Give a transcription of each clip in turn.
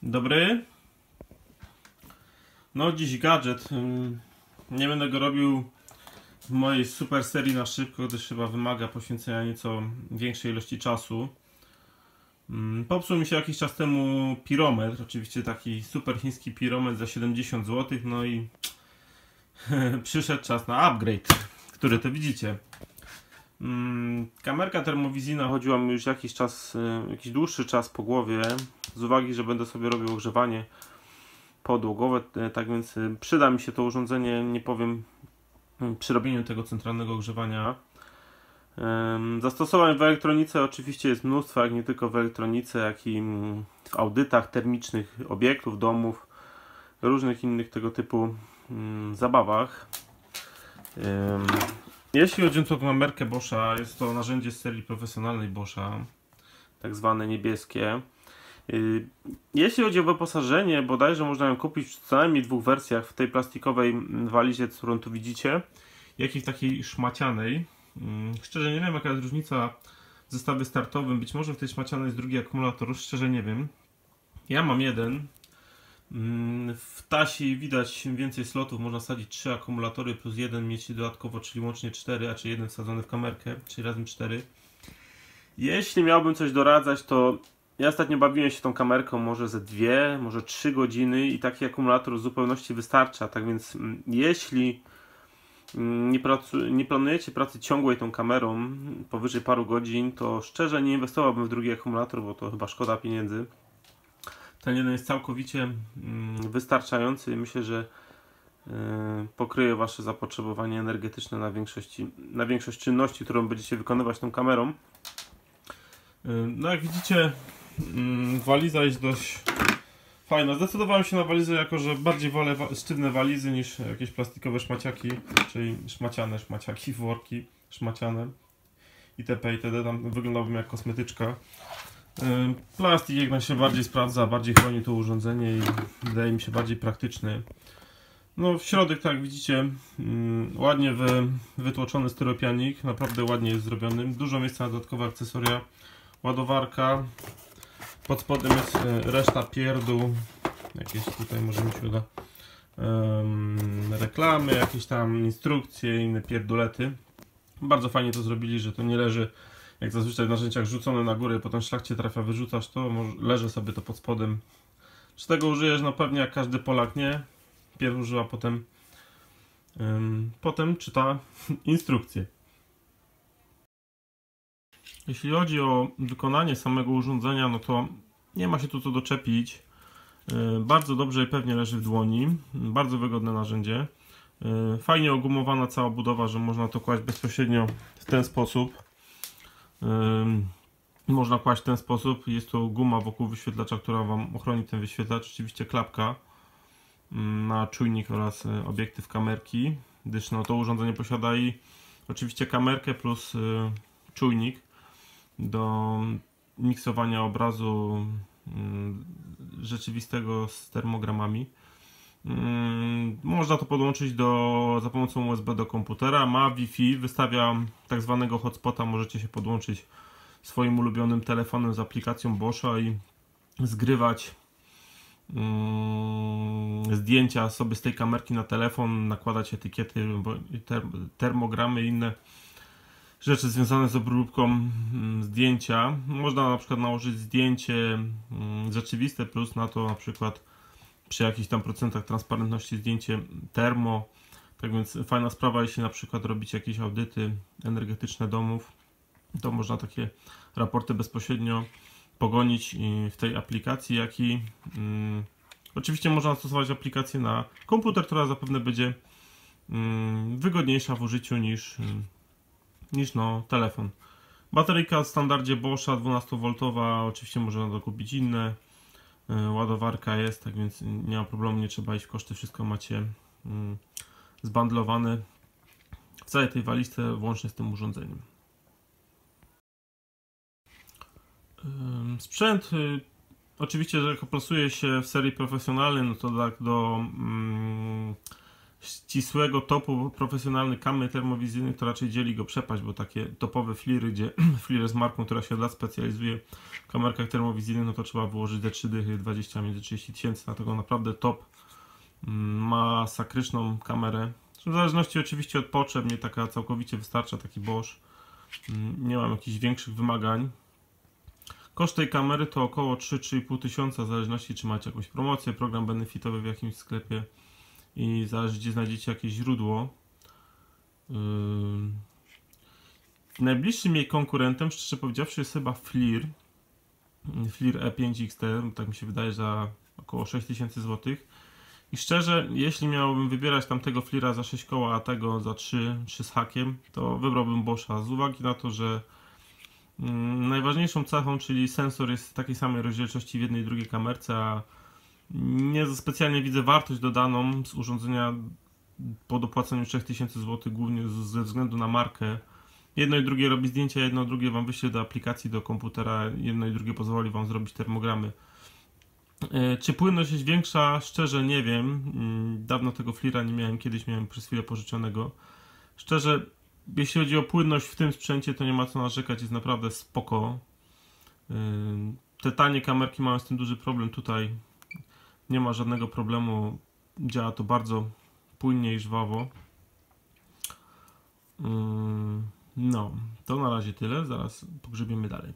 Dobry. No dziś gadżet. Nie będę go robił w mojej super serii na szybko, gdyż chyba wymaga poświęcenia nieco większej ilości czasu. Popsuł mi się jakiś czas temu pirometr, oczywiście taki super chiński pirometr za 70 zł, no i przyszedł czas na upgrade, który to widzicie. Kamerka termowizyjna chodziła mi już jakiś czas, jakiś dłuższy czas po głowie, z uwagi, że będę sobie robił ogrzewanie podłogowe, tak więc przyda mi się to urządzenie, nie powiem, przy robieniu tego centralnego ogrzewania. Zastosowań w elektronice oczywiście jest mnóstwo, jak nie tylko w elektronice, jak i w audytach termicznych obiektów, domów, różnych innych tego typu zabawach. Jeśli chodzi o kamerkę Boscha, jest to narzędzie z serii profesjonalnej Boscha, tak zwane niebieskie. Jeśli chodzi o wyposażenie, bodajże można ją kupić w co najmniej dwóch wersjach, w tej plastikowej walizie, którą tu widzicie, jak i w takiej szmacianej. Szczerze nie wiem, jaka jest różnica w zestawie startowym, być może w tej szmacianej jest drugi akumulator, szczerze nie wiem. Ja mam jeden. W Tasi widać więcej slotów, można wsadzić 3 akumulatory plus jeden mieć dodatkowo, czyli łącznie 4, a czy jeden wsadzony w kamerkę, czyli razem 4. Jeśli miałbym coś doradzać, to ja ostatnio bawiłem się tą kamerką może ze 2, może 3 godziny i taki akumulator w zupełności wystarcza. Tak więc jeśli nie planujecie pracy ciągłej tą kamerą powyżej paru godzin, to szczerze nie inwestowałbym w drugi akumulator, bo to chyba szkoda pieniędzy. Ten jeden jest całkowicie wystarczający i myślę, że pokryje wasze zapotrzebowanie energetyczne na większość czynności, którą będziecie wykonywać tą kamerą. No jak widzicie, waliza jest dość fajna. Zdecydowałem się na walizę, jako że bardziej wolę sztywne walizy niż jakieś plastikowe szmaciaki, czyli szmaciaki, worki szmaciane itp. itd. Tam wyglądałbym jak kosmetyczka. Plastik jak się bardziej sprawdza, bardziej chroni to urządzenie i wydaje mi się bardziej praktyczny. No w środek, tak jak widzicie, ładnie wytłoczony styropianik, naprawdę ładnie jest zrobiony. Dużo miejsca na dodatkowe akcesoria, ładowarka. Pod spodem jest reszta pierdół, jakieś tutaj może mi się uda, reklamy, jakieś tam instrukcje, inne pierdolety. Bardzo fajnie to zrobili, że to nie leży jak zazwyczaj w narzędziach rzucone na górę, potem szlak cię trafia, wyrzucasz to, leży sobie to pod spodem. Czy tego użyjesz? No pewnie jak każdy Polak nie. Pierw używa, potem czyta instrukcję. Jeśli chodzi o wykonanie samego urządzenia, no to nie ma się tu co doczepić. Bardzo dobrze i pewnie leży w dłoni. Bardzo wygodne narzędzie. Fajnie ogumowana cała budowa, że można to kłaść bezpośrednio w ten sposób. Można kłaść w ten sposób. Jest to guma wokół wyświetlacza, która wam ochroni ten wyświetlacz. Oczywiście klapka na czujnik oraz obiektyw kamerki, gdyż no, to urządzenie posiada i oczywiście kamerkę plus czujnik do miksowania obrazu rzeczywistego z termogramami. Można to podłączyć za pomocą USB do komputera. Ma Wi-Fi, wystawia tak zwanego hotspota. Możecie się podłączyć swoim ulubionym telefonem z aplikacją Boscha i zgrywać zdjęcia sobie z tej kamerki na telefon, nakładać etykiety, termogramy i inne rzeczy związane z obróbką zdjęcia. Można na przykład nałożyć zdjęcie rzeczywiste plus na to na przykład przy jakichś tam procentach transparentności zdjęcie termo. Tak więc fajna sprawa, jeśli na przykład robicie jakieś audyty energetyczne domów, to można takie raporty bezpośrednio pogonić w tej aplikacji, jak i oczywiście można stosować aplikację na komputer, która zapewne będzie wygodniejsza w użyciu niż no, telefon. Bateryjka w standardzie Boscha 12V, oczywiście można dokupić inne. Ładowarka jest, tak więc nie ma problemu, nie trzeba iść w koszty, wszystko macie zbandlowane w całej tej walizce, włącznie z tym urządzeniem. Sprzęt oczywiście, że jak plasuje się w serii profesjonalnej, no to tak do ścisłego topu profesjonalny kamer termowizyjny, to raczej dzieli go przepaść, bo takie topowe fliry, gdzie fliry z marką, która się od lat specjalizuje w kamerkach termowizyjnych, no to trzeba wyłożyć te 3 dychy, 20, między 30 tysięcy, dlatego naprawdę top. Masakryczną kamerę. W zależności oczywiście od potrzeb, mnie taka całkowicie wystarcza, taki Bosch. Nie mam jakichś większych wymagań. Koszt tej kamery to około 3-3,5 tysiąca, w zależności czy macie jakąś promocję, program benefitowy w jakimś sklepie i zależy gdzie znajdziecie jakieś źródło. Najbliższym jej konkurentem, szczerze powiedziawszy, jest chyba FLIR. FLIR E5XT, tak mi się wydaje, za około 6000 zł. I szczerze, jeśli miałbym wybierać tamtego FLIRa za 6 koła, a tego za 3 z hakiem, to wybrałbym Boscha, z uwagi na to, że najważniejszą cechą, czyli sensor, jest takiej samej rozdzielczości w jednej i drugiej kamerce, a nie specjalnie widzę wartość dodaną z urządzenia po dopłaceniu 3000 zł, głównie ze względu na markę. Jedno i drugie robi zdjęcia, jedno i drugie wam wyśle do aplikacji, do komputera, jedno i drugie pozwoli wam zrobić termogramy. Czy płynność jest większa? Szczerze nie wiem. Dawno tego FLIRa nie miałem, kiedyś miałem przez chwilę pożyczonego. Szczerze, jeśli chodzi o płynność w tym sprzęcie, to nie ma co narzekać, jest naprawdę spoko. Te tanie kamerki mają z tym duży problem, tutaj nie ma żadnego problemu, działa to bardzo płynnie i żwawo. No, to na razie tyle, zaraz pogrzebiemy dalej.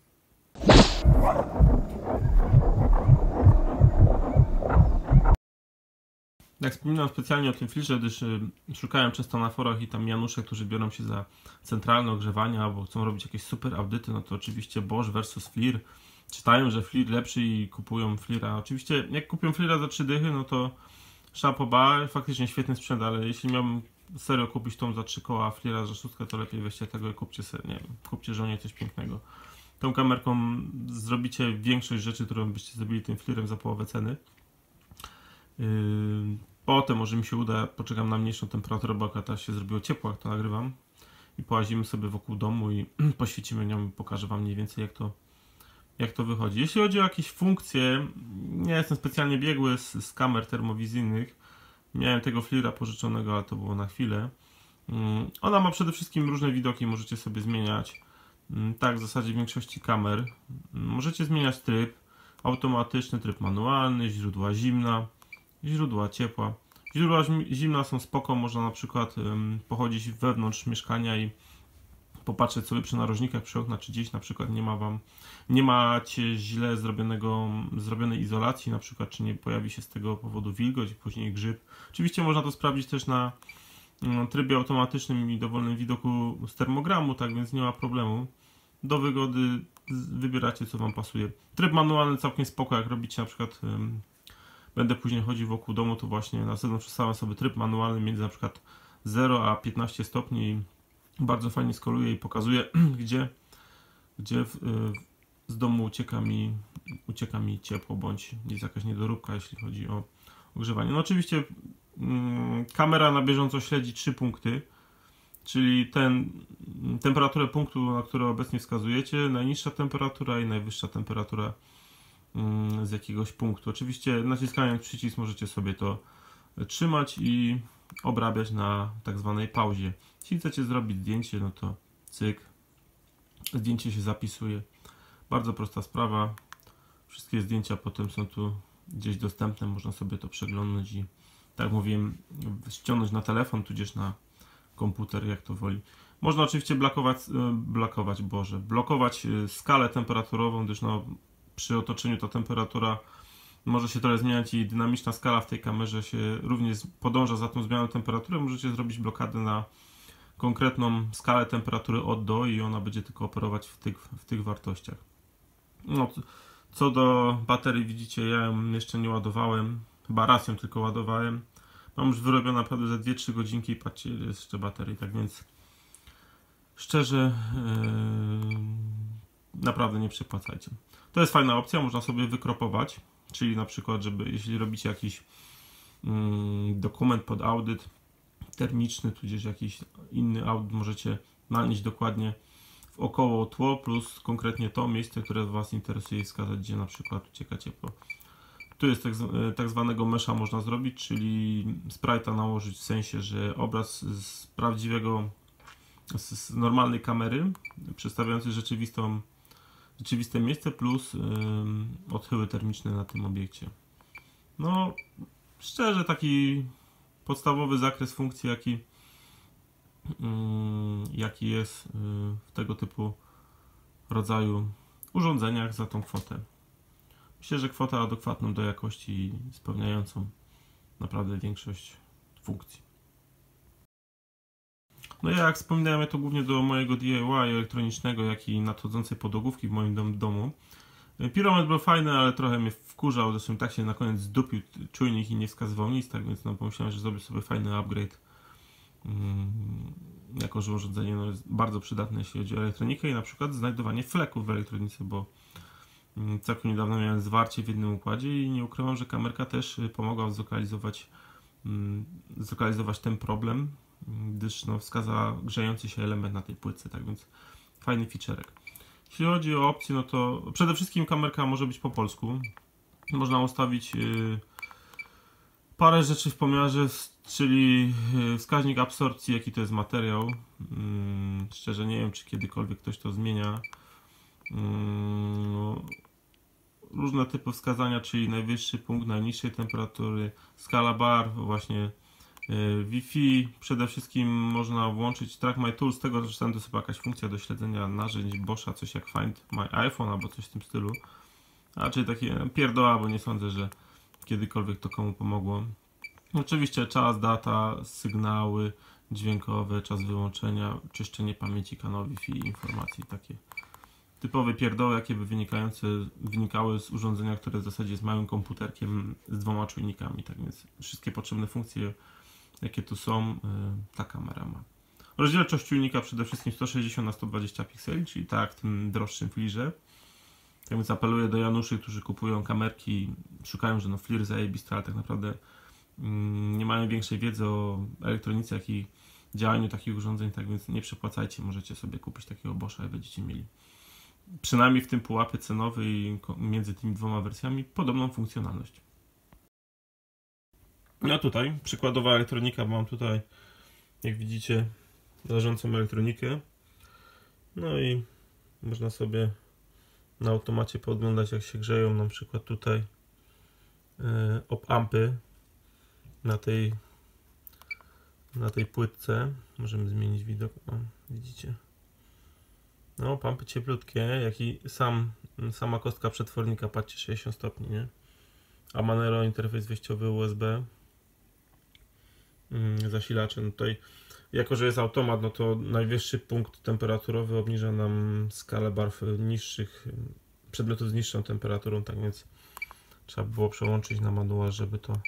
Jak wspominam specjalnie o tym filtrze, gdyż szukałem często na forach i tam Janusze, którzy biorą się za centralne ogrzewanie albo chcą robić jakieś super audyty, no to oczywiście Bosch versus FLIR. Czytają, że FLIR lepszy i kupują FLIRa. Oczywiście jak kupią FLIRa za 3 dychy, no to chapeau bas, faktycznie świetny sprzęt, ale jeśli miałbym serio kupić tą za 3 koła, a FLIRa za 6, to lepiej weźcie tego i kupcie sobie, nie wiem, kupcie żonie coś pięknego. Tą kamerką zrobicie większość rzeczy, którą byście zrobili tym FLIRem za połowę ceny. Potem może mi się uda, poczekam na mniejszą temperaturę, bo akurat teraz się zrobiło ciepło, jak to nagrywam. I połazimy sobie wokół domu i poświecimy nią i pokażę wam mniej więcej jak to wychodzi. Jeśli chodzi o jakieś funkcje, nie jestem specjalnie biegły z kamer termowizyjnych. Miałem tego FLIRa pożyczonego, ale to było na chwilę. Ona ma przede wszystkim różne widoki, możecie sobie zmieniać. Tak w zasadzie w większości kamer. Możecie zmieniać tryb. Automatyczny, tryb manualny, źródła zimna, źródła ciepła. Źródła zimna są spoko, można na przykład pochodzić wewnątrz mieszkania i popatrzeć sobie przy narożnikach, przy oknach, czy gdzieś na przykład nie macie źle zrobionej izolacji, na przykład czy nie pojawi się z tego powodu wilgoć, później grzyb. Oczywiście można to sprawdzić też na trybie automatycznym i dowolnym widoku z termogramu, tak więc nie ma problemu. Do wygody wybieracie co wam pasuje. Tryb manualny całkiem spoko, jak robicie na przykład będę później chodził wokół domu, to właśnie na zewnątrz przestałem sobie tryb manualny między na przykład 0 a 15 stopni i bardzo fajnie skoluje i pokazuje gdzie z domu ucieka mi ciepło, bądź jest jakaś niedoróbka, jeśli chodzi o ogrzewanie. No oczywiście kamera na bieżąco śledzi 3 punkty, czyli temperaturę punktu, na który obecnie wskazujecie, najniższa temperatura i najwyższa temperatura z jakiegoś punktu. Oczywiście naciskając przycisk możecie sobie to trzymać i obrabiać na tak zwanej pauzie. Jeśli chcecie zrobić zdjęcie, no to cyk, zdjęcie się zapisuje. Bardzo prosta sprawa. Wszystkie zdjęcia potem są tu gdzieś dostępne, można sobie to przeglądnąć i tak jak mówiłem, ściągnąć na telefon, tudzież na komputer, jak to woli. Można oczywiście blokować skalę temperaturową, gdyż no, przy otoczeniu ta temperatura może się trochę zmieniać i dynamiczna skala w tej kamerze się również podąża za tą zmianą temperatury. Możecie zrobić blokadę na konkretną skalę temperatury od do i ona będzie tylko operować w tych wartościach. No, co do baterii, widzicie, ja ją jeszcze nie ładowałem, chyba raz ją tylko ładowałem. Mam już wyrobione naprawdę za 2-3 godzinki i patrzcie, jest jeszcze baterii, tak więc szczerze naprawdę nie przepłacajcie. To jest fajna opcja, można sobie wykropować, czyli na przykład, jeśli robicie jakiś dokument pod audyt termiczny, tudzież jakiś inny audyt, możecie nanieść dokładnie w około tło plus konkretnie to miejsce, które Was interesuje i wskazać, gdzie na przykład ucieka ciepło. Tu jest tak zwanego mesha można zrobić, czyli sprite'a nałożyć w sensie, że obraz z prawdziwego, z normalnej kamery, przedstawiający rzeczywiste miejsce plus odchyły termiczne na tym obiekcie. No, szczerze taki podstawowy zakres funkcji, jaki jest w tego typu rodzaju urządzeniach za tą kwotę. Myślę, że kwota adekwatną do jakości i spełniającą naprawdę większość funkcji. No jak wspominałem, ja to głównie do mojego DIY elektronicznego, jak i nadchodzącej podłogówki w moim domu. Pirometr był fajny, ale trochę mnie wkurzał, zresztą tak się na koniec zdupił czujnik i nie wskazywał nic, tak więc no, pomyślałem, że zrobię sobie fajny upgrade. Jako że urządzenie no, jest bardzo przydatne, jeśli chodzi o elektronikę i na przykład znajdowanie fleków w elektronice, bo całkiem niedawno miałem zwarcie w jednym układzie i nie ukrywam, że kamerka też pomogła zlokalizować ten problem, gdyż no, wskazała grzejący się element na tej płytce, tak więc fajny featurek. Jeśli chodzi o opcje, no to przede wszystkim kamerka może być po polsku. Można ustawić parę rzeczy w pomiarze, czyli wskaźnik absorpcji, jaki to jest materiał. Szczerze nie wiem, czy kiedykolwiek ktoś to zmienia. Różne typy wskazania, czyli najwyższy punkt najniższej temperatury, skala barw, właśnie Wi-Fi. Przede wszystkim można włączyć Track My Tools, z tego że tam to jest chyba jakaś funkcja do śledzenia narzędzi Boscha, coś jak Find My iPhone albo coś w tym stylu. A czyli takie pierdoła, bo nie sądzę, że kiedykolwiek to komu pomogło. Oczywiście czas, data, sygnały dźwiękowe, czas wyłączenia, czyszczenie pamięci kanału Wi-Fi, informacji, takie typowe pierdoły, jakie by wynikały z urządzenia, które w zasadzie jest małym komputerkiem z 2 czujnikami. Tak więc wszystkie potrzebne funkcje, jakie tu są, ta kamera ma. Rozdzielczość czujnika przede wszystkim 160 na 120 pikseli, czyli tak jak w tym droższym flirze. Tak więc apeluję do Januszy, którzy kupują kamerki, szukają, że no flir zajebisty, ale tak naprawdę nie mają większej wiedzy o elektronice, jak i działaniu takich urządzeń, tak więc nie przepłacajcie, możecie sobie kupić takiego Boscha i będziecie mieli przynajmniej w tym pułapie cenowej między tymi 2 wersjami podobną funkcjonalność. No tutaj przykładowa elektronika, bo mam tutaj, jak widzicie, leżącą elektronikę. No i można sobie na automacie podglądać, jak się grzeją, na przykład tutaj op-ampy na tej płytce. Możemy zmienić widok, o, widzicie. No, pompy cieplutkie, jak i sama kostka przetwornika, patrzcie, 60 stopni, nie? A Manero interfejs wyjściowy USB, zasilacze. No tutaj, jako że jest automat, no to najwyższy punkt temperaturowy obniża nam skalę barw niższych przedmiotów z niższą temperaturą, tak więc trzeba było przełączyć na manual, żeby to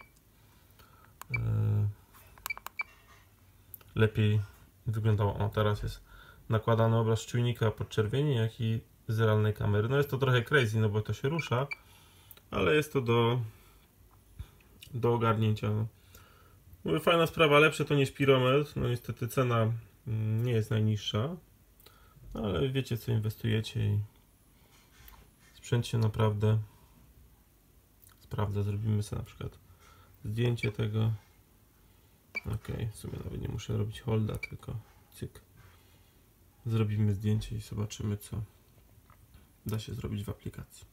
lepiej wyglądało. O, teraz jest nakładany obraz czujnika podczerwieni, jak i z realnej kamery. No jest to trochę crazy, no bo to się rusza, ale jest to do ogarnięcia. No. Mówię, fajna sprawa, lepsze to niż pirometr. No niestety cena nie jest najniższa, ale wiecie, co inwestujecie i sprzęt się naprawdę sprawdza. Zrobimy sobie na przykład zdjęcie tego. Ok, w sumie nawet nie muszę robić holda, tylko cyk. Zrobimy zdjęcie i zobaczymy, co da się zrobić w aplikacji.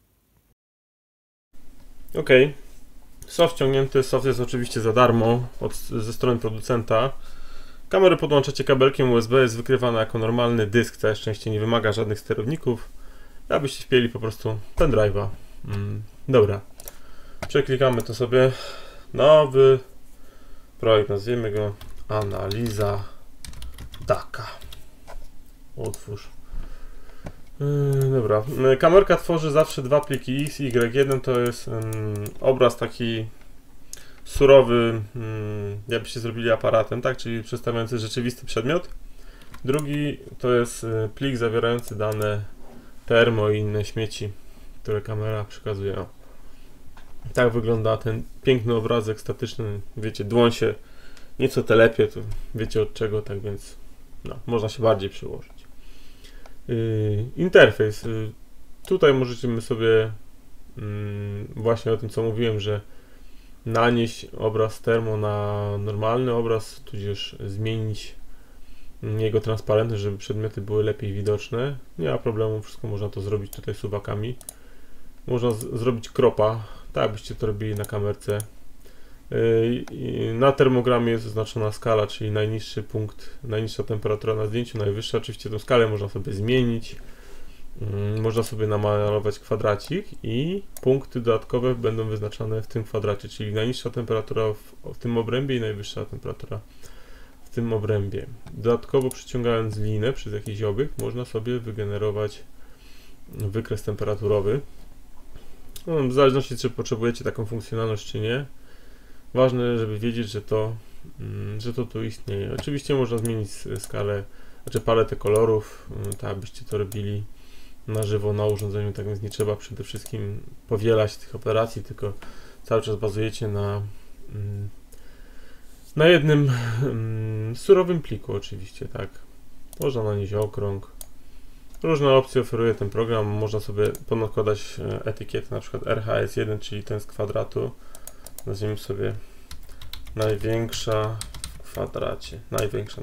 Ok, soft ściągnięty. Soft jest oczywiście za darmo ze strony producenta. Kamerę podłączacie kabelkiem USB, jest wykrywana jako normalny dysk, całe szczęście nie wymaga żadnych sterowników. Abyście wpięli po prostu pendrive'a. Dobra, przeklikamy to sobie. Nowy projekt, nazwijmy go Analiza DACA. Otwórz. Dobra, kamerka tworzy zawsze 2 pliki X, Y. Jeden to jest obraz taki surowy, jakbyście zrobili aparatem, tak? Czyli przedstawiający rzeczywisty przedmiot. Drugi to jest plik zawierający dane termo i inne śmieci, które kamera przekazuje. O. Tak wygląda ten piękny obrazek statyczny. Wiecie, dłoń się nieco telepie, to wiecie od czego, tak więc no, można się bardziej przyłożyć. Interfejs. Tutaj możecie sobie właśnie o tym, co mówiłem, że nanieść obraz termo na normalny obraz, tudzież zmienić jego transparentność, żeby przedmioty były lepiej widoczne. Nie ma problemu, wszystko można to zrobić tutaj suwakami. Można zrobić kropa, tak byście to robili na kamerce. Na termogramie jest oznaczona skala, czyli najniższy punkt, najniższa temperatura na zdjęciu, najwyższa. Oczywiście tę skalę można sobie zmienić. Można sobie namalować kwadracik i punkty dodatkowe będą wyznaczane w tym kwadracie, czyli najniższa temperatura w tym obrębie i najwyższa temperatura w tym obrębie. Dodatkowo przyciągając linę przez jakiś obiekt można sobie wygenerować wykres temperaturowy. No, w zależności czy potrzebujecie taką funkcjonalność czy nie. Ważne, żeby wiedzieć, że to tu istnieje. Oczywiście można zmienić skalę, znaczy paletę kolorów, tak abyście to robili na żywo na urządzeniu, tak więc nie trzeba przede wszystkim powielać tych operacji, tylko cały czas bazujecie na jednym surowym pliku oczywiście, tak. Można nanieść okrąg. Różne opcje oferuje ten program, można sobie ponakładać etykietę, na przykład RHS1, czyli ten z kwadratu. Nazwijmy sobie największa w kwadracie, najwyższa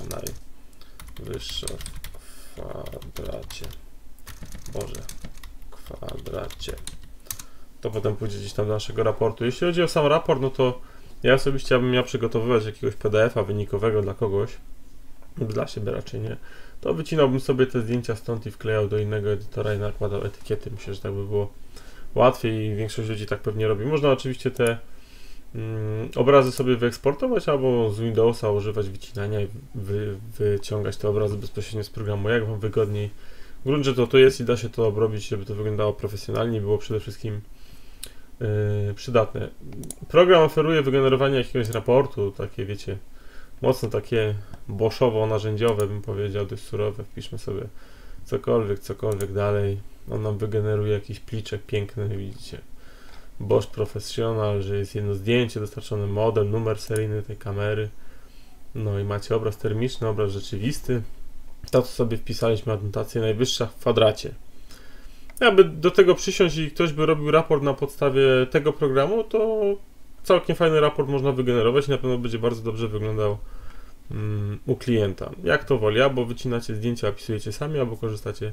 w kwadracie. Boże, kwadracie. To potem pójdzie gdzieś tam do naszego raportu. Jeśli chodzi o sam raport, no to ja osobiście bym miał przygotowywać jakiegoś PDF-a wynikowego dla kogoś, dla siebie raczej nie, to wycinałbym sobie te zdjęcia stąd i wklejał do innego edytora i nakładał etykiety. Myślę, że tak by było łatwiej i większość ludzi tak pewnie robi. Można oczywiście te obrazy sobie wyeksportować albo z Windowsa używać wycinania i wyciągać te obrazy bezpośrednio z programu, jak wam wygodniej. W gruncie to jest i da się to obrobić, żeby to wyglądało profesjonalnie i było przede wszystkim przydatne. Program oferuje wygenerowanie jakiegoś raportu, takie wiecie, mocno takie boszowo-narzędziowe bym powiedział, dość surowe. Wpiszmy sobie cokolwiek dalej. On nam wygeneruje jakiś pliczek piękny, widzicie. Bosch Professional, że jest jedno zdjęcie, dostarczony model, numer seryjny tej kamery. No i macie obraz termiczny, obraz rzeczywisty. To, co sobie wpisaliśmy, adnotację najwyższa w kwadracie. Aby do tego przysiąść i ktoś by robił raport na podstawie tego programu, to całkiem fajny raport można wygenerować i na pewno będzie bardzo dobrze wyglądał u klienta. Jak to woli, albo wycinacie zdjęcia, opisujecie sami, albo korzystacie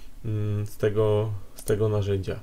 z tego narzędzia.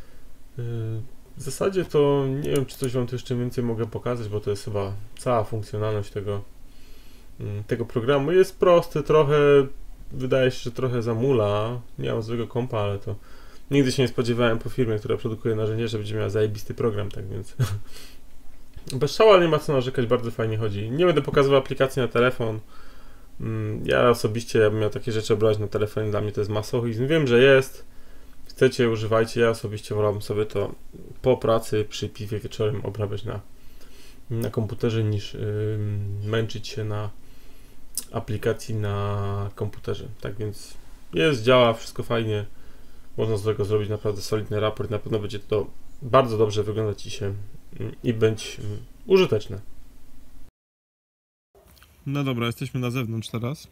W zasadzie to nie wiem, czy coś wam tu jeszcze więcej mogę pokazać, bo to jest chyba cała funkcjonalność tego programu. Jest prosty, trochę wydaje się, że trochę zamula. Nie mam złego kompa, ale to nigdy się nie spodziewałem po firmie, która produkuje narzędzie, że będzie miała zajebisty program, tak więc bez szała nie ma co narzekać, bardzo fajnie chodzi. Nie będę pokazywał aplikacji na telefon. Ja osobiście, ja bym miał takie rzeczy obrać na telefonie, dla mnie to jest masochizm. Wiem, że jest. Chcecie, używajcie. Ja osobiście wolałbym sobie to po pracy, przy piwie wieczorem obrabiać na komputerze, niż męczyć się na aplikacji na komputerze. Tak więc jest, działa, wszystko fajnie. Można z tego zrobić naprawdę solidny raport. Na pewno będzie to bardzo dobrze wyglądać i być użyteczne. No dobra, jesteśmy na zewnątrz teraz.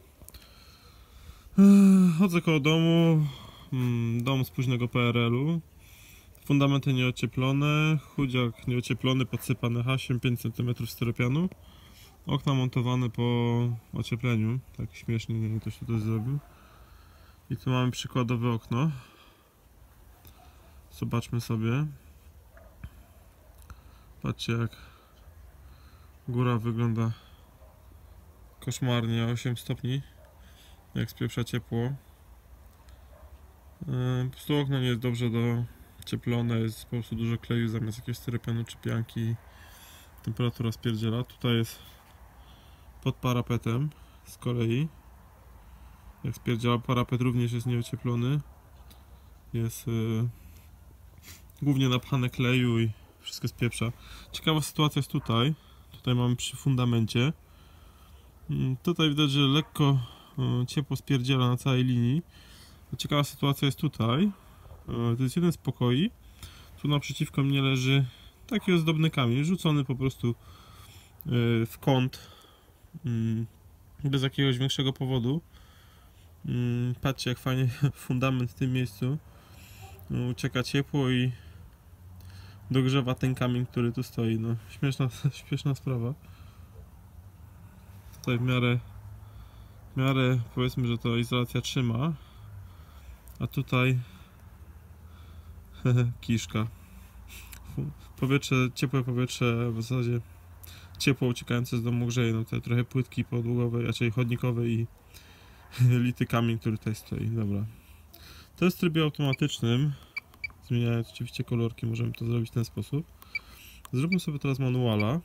Chodzę koło domu. Dom z późnego PRL-u. Fundamenty nieocieplone. Chudziak nieocieplony, podsypany hasiem, 5 cm styropianu. Okna montowane po ociepleniu. Tak śmiesznie, nie wiem, ktoś tutaj zrobił. I tu mamy przykładowe okno. Zobaczmy sobie. Patrzcie, jak góra wygląda koszmarnie, 8 stopni, jak spieprza ciepło. Po prostu okno nie jest dobrze docieplone, jest po prostu dużo kleju zamiast jakiegoś styropianu czy pianki. Temperatura spierdziela. Tutaj jest pod parapetem z kolei. Jak spierdziela, parapet również jest nieocieplony. Jest głównie napchane kleju i wszystko spieprza. Ciekawa sytuacja jest tutaj. Tutaj mamy przy fundamencie. Tutaj widać, że lekko ciepło spierdziela na całej linii. Ciekawa sytuacja jest tutaj. To jest jeden z pokoi. Tu naprzeciwko mnie leży taki ozdobny kamień, rzucony po prostu w kąt, bez jakiegoś większego powodu. Patrzcie, jak fajnie fundament w tym miejscu ucieka ciepło i dogrzewa ten kamień, który tu stoi. No, śmieszna sprawa. Tutaj w miarę powiedzmy, że to izolacja trzyma, a tutaj kiszka. Ciepłe powietrze, w zasadzie ciepło uciekające z domu grzeje. No tutaj trochę płytki podłogowe, raczej chodnikowe i lity kamień, który tutaj stoi. Dobra. To jest w trybie automatycznym. Zmieniając oczywiście kolorki, możemy to zrobić w ten sposób. Zróbmy sobie teraz manuala.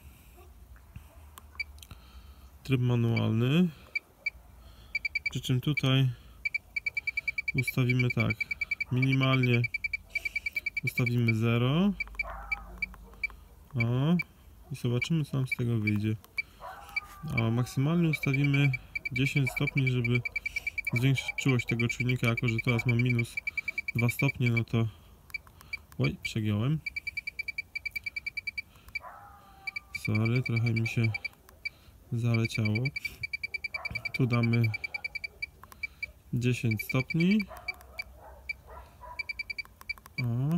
Tryb manualny. Przy czym tutaj ustawimy tak. Minimalnie ustawimy 0. O. I zobaczymy, co nam z tego wyjdzie. A maksymalnie ustawimy 10 stopni, żeby zwiększyć czułość tego czujnika. Jako że teraz mam minus 2 stopnie, no to... Oj, przegiąłem. Sorry, trochę mi się zaleciało. Tu damy 10 stopni. O.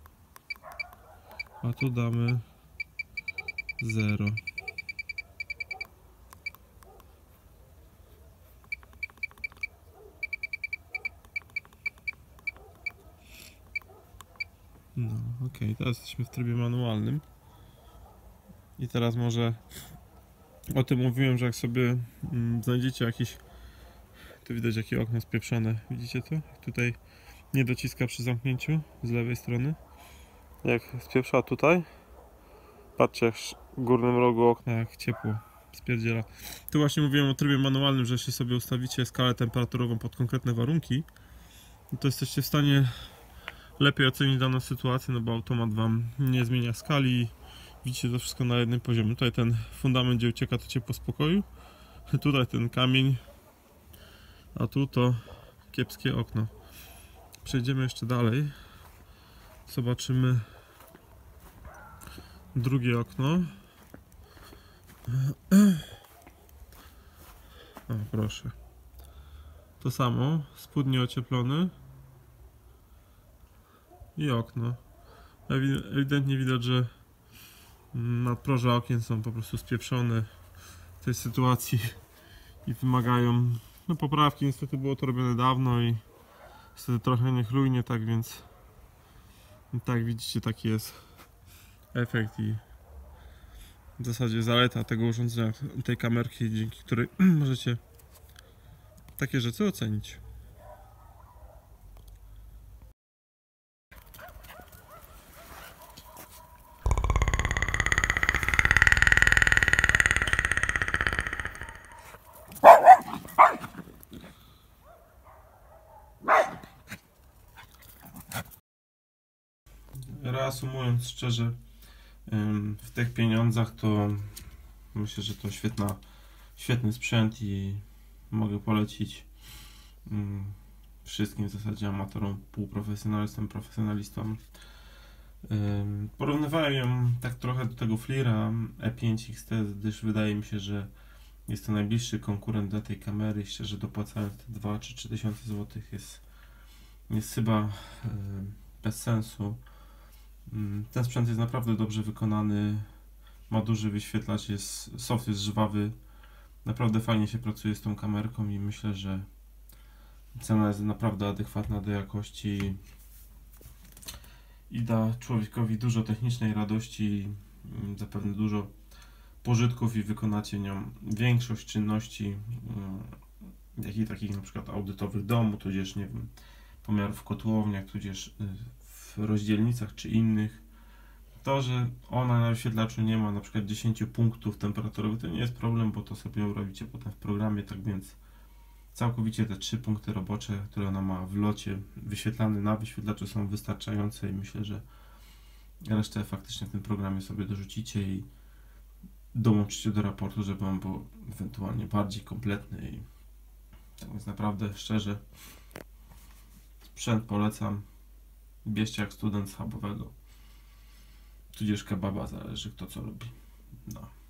A tu damy 0. No, ok, teraz jesteśmy w trybie manualnym. I teraz może o tym mówiłem, że jak sobie znajdziecie jakiś... Tu widać jakie okno spieprzone. Widzicie to? Tutaj nie dociska przy zamknięciu z lewej strony. Jak spieprza tutaj. Patrzcie, jak w górnym rogu okna jak ciepło spierdziela. Tu właśnie mówiłem o trybie manualnym, że jeśli sobie ustawicie skalę temperaturową pod konkretne warunki, to jesteście w stanie lepiej ocenić daną sytuację, no bo automat wam nie zmienia skali. Widzicie to wszystko na jednym poziomie. Tutaj ten fundament, gdzie ucieka to ciepło z pokoju. Tutaj ten kamień. A tu to kiepskie okno. Przejdziemy jeszcze dalej. Zobaczymy drugie okno. O, proszę. To samo. Spód nieocieplony. I okno. Ewidentnie widać, że nadproża okien są po prostu spieprzone w tej sytuacji i wymagają poprawki. Niestety było to robione dawno i niestety trochę niechlujnie, tak więc tak widzicie, taki jest efekt i w zasadzie zaleta tego urządzenia, tej kamerki, dzięki której możecie takie rzeczy ocenić. Reasumując szczerze, w tych pieniądzach to myślę, że to świetny sprzęt i mogę polecić wszystkim w zasadzie amatorom, półprofesjonalistom, profesjonalistom. Porównywałem ją tak trochę do tego FLIRa E5 XT, gdyż wydaje mi się, że jest to najbliższy konkurent dla tej kamery. Szczerze dopłacając te 2 czy 3 tysiące złotych jest chyba bez sensu. Ten sprzęt jest naprawdę dobrze wykonany, ma duży wyświetlacz, soft jest żwawy, naprawdę fajnie się pracuje z tą kamerką i myślę, że cena jest naprawdę adekwatna do jakości i da człowiekowi dużo technicznej radości, zapewne dużo pożytków i wykonacie nią większość czynności, jakich takich na przykład audytowych domu, tudzież nie wiem, pomiarów w kotłowniach, tudzież w rozdzielnicach czy innych. To, że ona na wyświetlaczu nie ma na przykład 10 punktów temperaturowych, to nie jest problem, bo to sobie robicie potem w programie, tak więc całkowicie te 3 punkty robocze, które ona ma w locie wyświetlane na wyświetlaczu, są wystarczające i myślę, że resztę faktycznie w tym programie sobie dorzucicie i dołączycie do raportu, żeby on był ewentualnie bardziej kompletny i tak więc naprawdę szczerze sprzęt polecam. Bierzcie jak student schabowego, tudzież kebaba, zależy kto co lubi. No.